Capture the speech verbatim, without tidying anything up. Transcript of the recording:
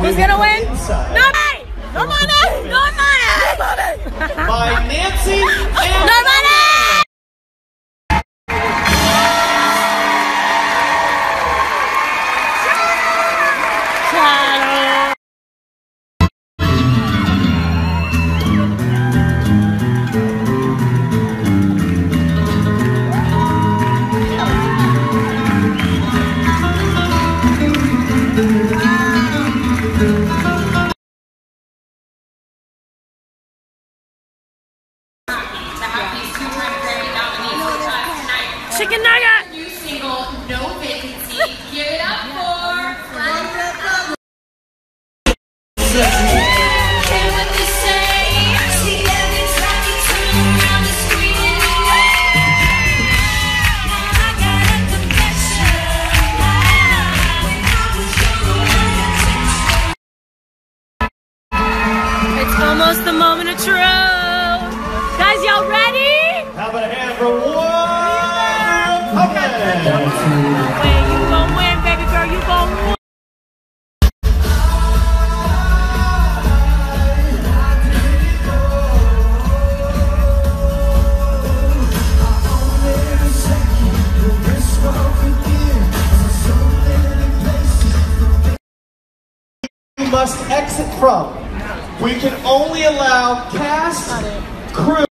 Who's gonna win? No money! No money! No money! By Nancy and No money! Chicken nugget! New single, No Vacancy. Give it up for Hear what they say. See every time you turn around the screen anyway. I got a confession. It's almost the moment of truth. Guys, y'all ready? how about a hand for one? Wait, you gon' win, baby girl. You gon' win. You must exit from. We can only allow cast, crew.